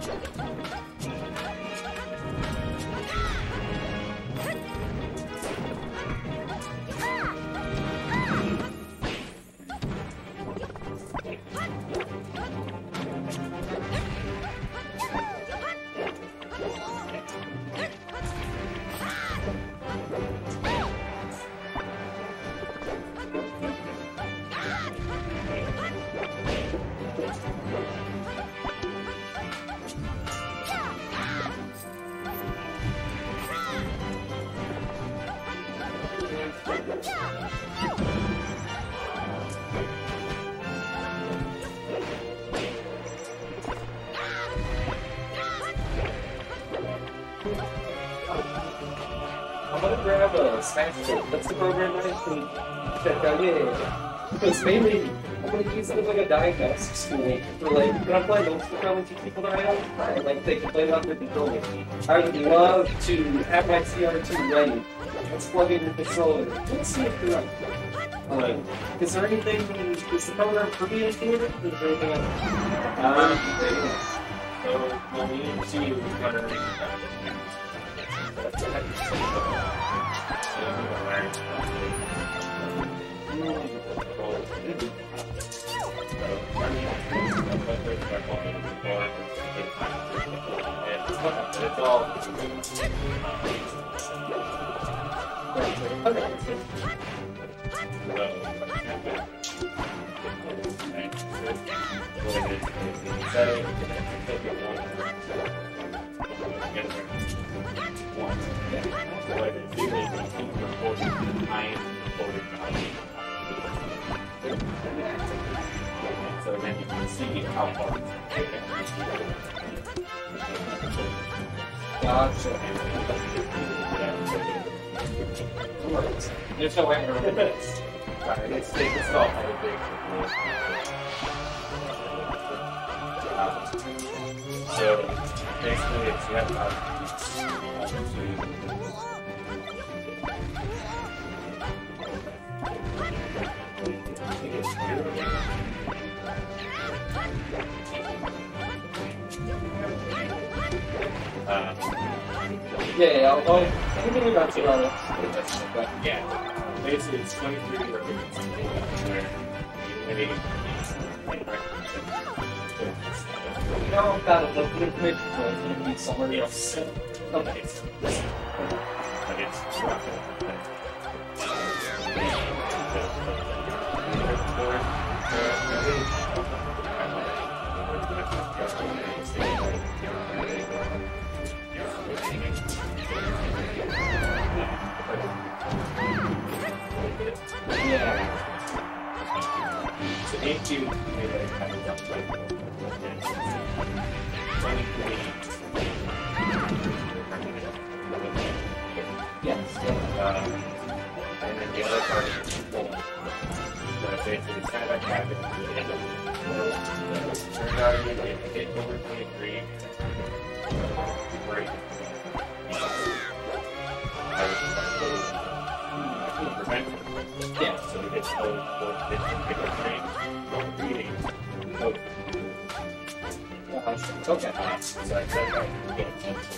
I'm gonna grab a smash chip. That's the program I can check out. Yeah. Because mainly, I'm gonna use it as like a diagnostics tool for like, when I'm playing those programming teach people that I have, and like they can play it off their controller. I would love to have my CR2 ready. Let's plug in your controller. Let's see if you're right. Is there anything, is the program pretty intuitive? Is there anything else? So, we'll need to run it's all so then you can see how far Gotcha. There's no way to remember this. Sorry, it's all kind of big. So basically, it's you have yeah, I'll go anything about 2 hours. Yeah, basically it's 23 records where you No, I've got a little bit of it's going to be somewhere else. Okay. But it's yeah. So 8-2 kind of jump right. 23. Yes. And then the other part is 4. So basically it's kind of like having turns out you get over 23. Break. Yeah, so we get code for this reading. Code. Okay. So I said that we get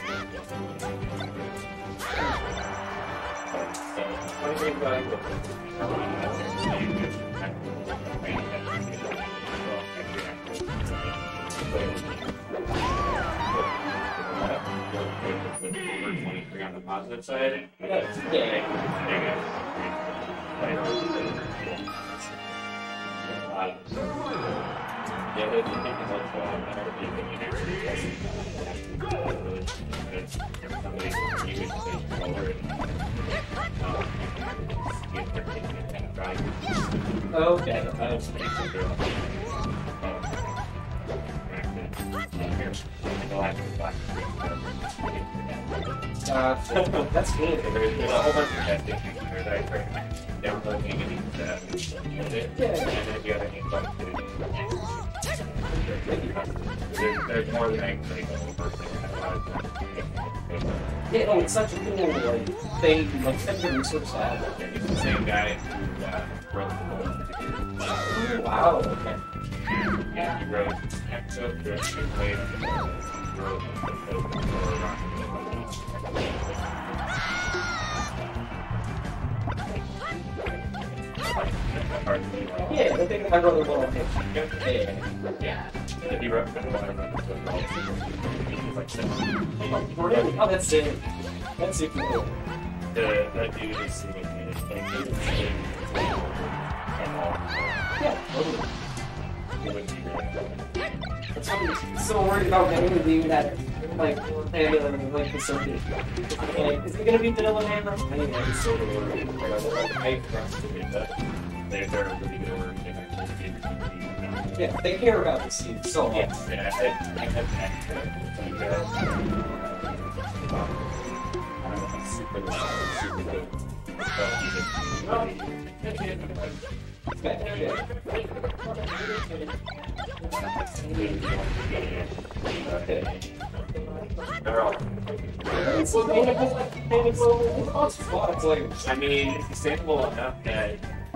over 23 on the positive side. The other thing that can look for somebody you would say forward get their ticket and drive. Okay. That's cool. There's a whole bunch of testing features I recommend downloading and use it. Yeah. And then if you have any questions, there's more than actually one person. Yeah, oh, it's such a cool like thing, like technical resource to have. It's the same guy who wrote the book. Oh, wow, okay. Yeah, he wrote episode 2 and played Yeah, the thing that my brother will hit. Yeah. If you run the water, it's like 7. Really? Oh, that's it. That's super cool. That dude is sitting in it. Yeah, totally. It would be great. I'm so worried about getting leaving that, like, handling, like, the circuit. Like, is it gonna be vanilla hammer? I think it's sort of worried. I trusted it, but they're really good at working. Yeah, they care about the scene so much. Yeah, I have super good. They're all. I mean, it's sustainable enough that.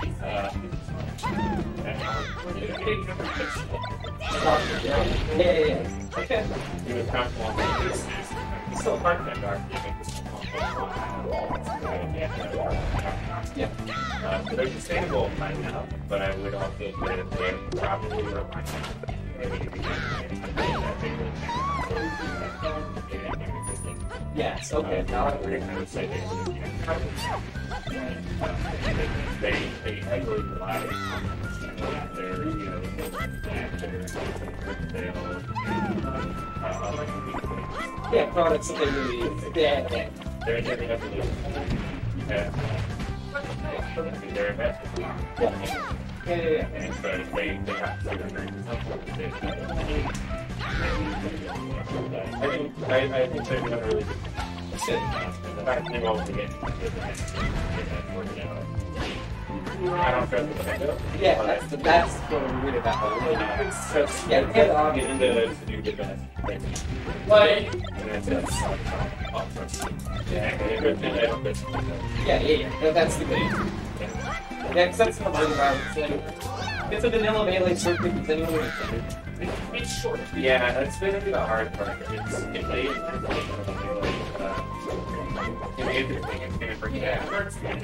Yeah. Okay. You would come along. It's still hard to dark. Yeah. They're sustainable right now, but I would also say that they're probably Yes, okay. Now I agree. kind of say they heavily rely on their, you know, Yeah, products that they really, yeah. they're heavily, they're invested. Yeah. And so they have to do I think they're doing really good. The fact that they've all been getting working out. I don't trust the Yeah, that's what I'm really about. Yeah, get into to do the best. Like, And that's awesome. yeah. That's the thing. Yeah, because that's what I'm worried about. It's like, it's a vanilla melee circuit, because anyone it's short. Yeah, that's going to be the hard part. If they it's going to bring it out.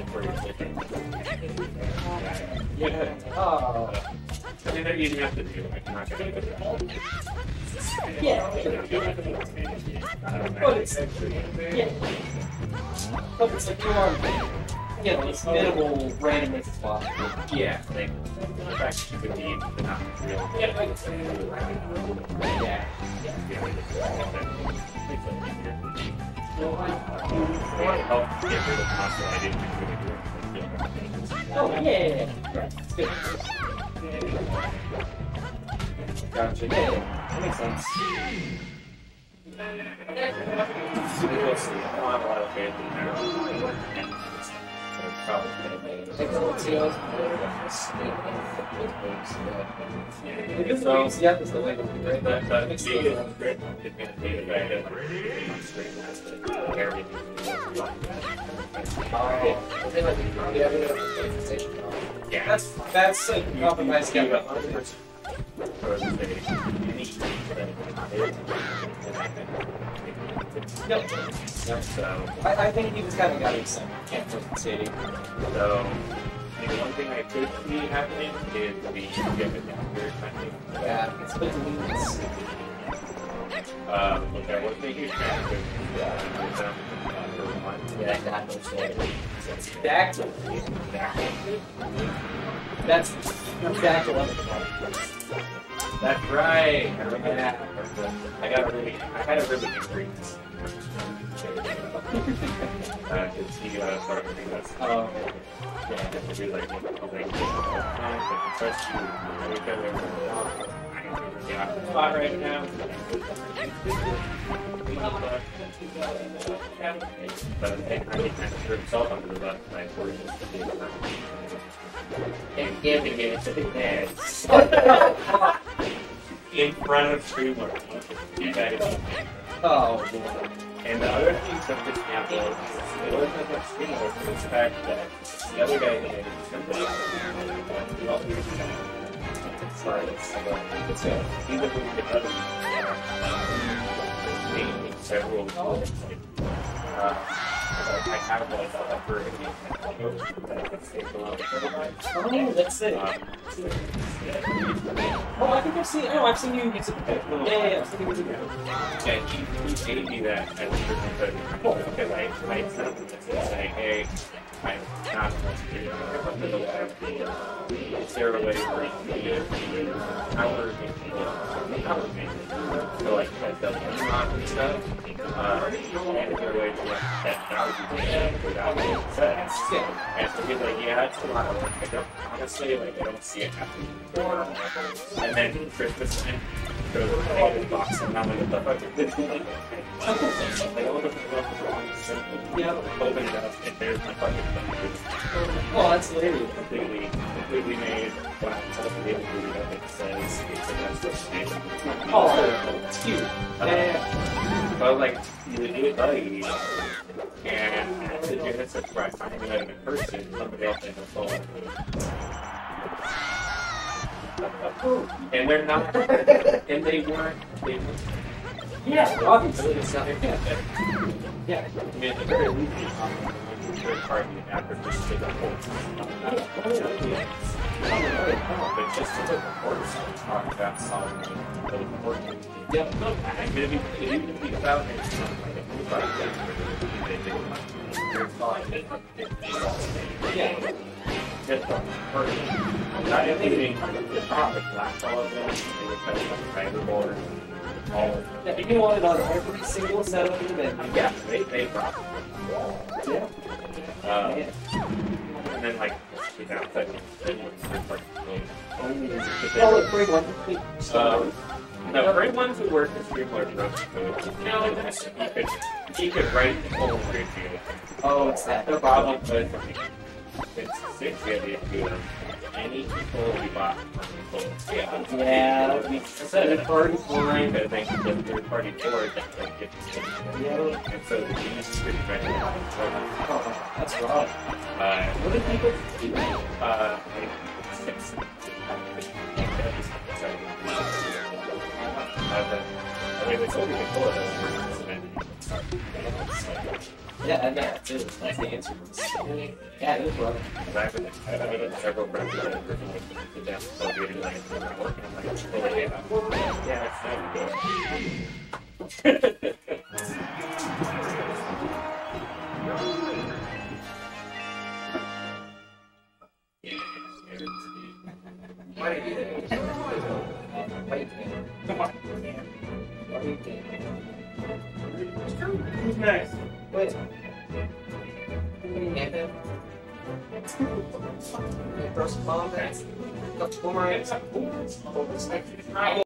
Yeah. Oh. I mean, they're easy enough to do. I'm not going to do it. Yeah. But it's, yeah. But it's like you want, you know, it's minimal randomness as possible. Yeah, like, the fact that you could be not real. Yeah. Help get rid of muscle. I didn't really do it. Oh, yeah. It's good. Gotcha. Yeah, that makes sense. We'll see. I don't have a lot of faith in there. Probably that makes me great. It's going to be the guy that yeah, that's like a compromise. Yeah, 100%. Yep. So I think he just kind of got himself. Can't city. So, one thing I could see happening is the Gadget Zone country. Yeah, it's a bit loose. Which I wasn't a huge fan of. Yeah, exactly. That's That's right. I remember that. I had a really good freeze. Because he started doing this. Yeah, to be like, trust you. Spot right now. But I think he threw himself under the bus by forcing and giving it to the kids. In front of streamers. oh, boy. And the other thing that this happened is it always has that streamer for the fact that the other guy that is simply sorry, it's good. He's a really good brother. made several tools. I have like a upper Oh, that's it. Oh, I think I've seen. Oh, I've seen you use it. Yeah, I've seen you use it. Yeah, he gave me that as a because I set up this and say, hey, I'm not zero way for the power so like that does and stuff. And is there a way to let that value without making sense? And so he's like, yeah, it's a lot of work. I don't honestly like I don't see it happening before. And then Christmas time goes to the box and I'm like, what the fuck is this? Like all the box and open it up and there's my fucking phone. Oh, that's hilarious. Completely made when I tell the video that it says it's a best name. Oh, it's cute. Yeah. But like, you do it buddy, and after you get surprised, finding out in person, somebody else in the phone. And they're not, and they weren't. Yeah, obviously it's not. Yeah. I mean, at the very least, third party after just take a whole but just to look at talk about solving the important. Yep, no, I'm going to be even if you found it, yeah, just a person. Not including the topic, last all of them, they were kind of like fiberboard. Yeah, you can want it on every single setup in the menu. Yeah, they brought it. Yeah. And then like the downside oh, great one. No, great ones would work as Streamlabs approach code. You know, you could write the whole review. Oh, it's that. The problem was it's 6 issue of any control you bought from the yeah, we said third-party board. Because they can get third-party board that can get yeah. and so the use is pretty ready. Oh, that's wrong. What did people do? Like 6. They told me before yeah, and that too. That's the answer. Yeah, it is wrong. I've been several friends that have written the down elevator lines and I'm working on like, oh yeah, it's not good. Who's next? Wait. Throw some bombs. One more.